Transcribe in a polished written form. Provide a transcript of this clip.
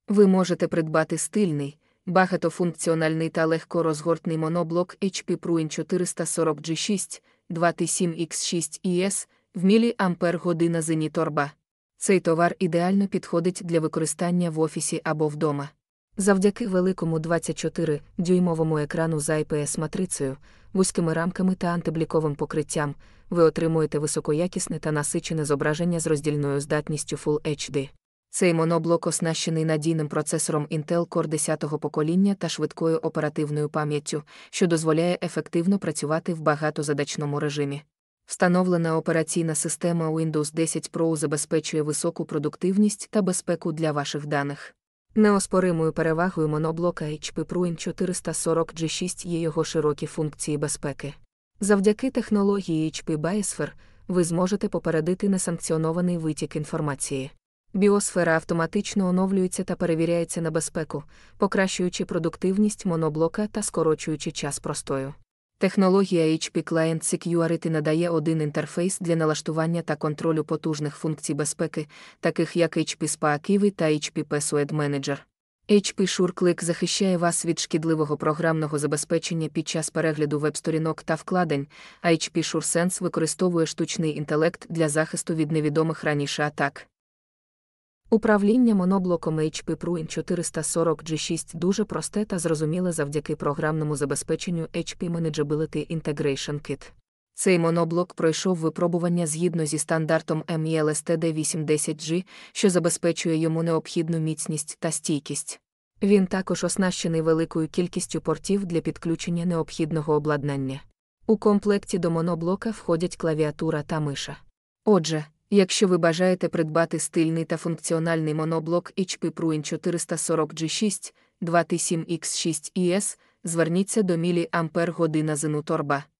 Ви можете придбати стильний, багатофункціональний та легко розгортний моноблок HP Pruin 440G6, 2T7X6ES, в міліампер-година Зеніторба. Цей товар ідеально підходить для використання в офісі або вдома. Завдяки великому 24-дюймовому екрану з IPS-матрицею, вузькими рамками та антибліковим покриттям, ви отримуєте високоякісне та насичене зображення з роздільною здатністю Full HD. Цей моноблок оснащений надійним процесором Intel Core 10-го покоління та швидкою оперативною пам'яттю, що дозволяє ефективно працювати в багатозадачному режимі. Встановлена операційна система Windows 10 Pro забезпечує високу продуктивність та безпеку для ваших даних. Неоспоримою перевагою моноблока HP Pruin 440G6 є його широкі функції безпеки. Завдяки технології HP Biosphere ви зможете попередити несанкціонований витік інформації. Біосфера автоматично оновлюється та перевіряється на безпеку, покращуючи продуктивність моноблока та скорочуючи час простою. Технологія HP Client Security надає один інтерфейс для налаштування та контролю потужних функцій безпеки, таких як HP SPA-Kiwi та HP Password Manager. HP SureClick захищає вас від шкідливого програмного забезпечення під час перегляду веб-сторінок та вкладень, а HP SureSense використовує штучний інтелект для захисту від невідомих раніше атак. Управління моноблоком HP Pruin 440G6 дуже просте та зрозуміле завдяки програмному забезпеченню HP Manageability Integration Kit. Цей моноблок пройшов випробування згідно зі стандартом MELSTD810G, що забезпечує йому необхідну міцність та стійкість. Він також оснащений великою кількістю портів для підключення необхідного обладнання. У комплекті до моноблока входять клавіатура та миша. Отже, якщо ви бажаєте придбати стильний та функціональний моноблок HP Pruin 440G6, 2T7X6ES, зверніться до міліампер-година Зеніторба.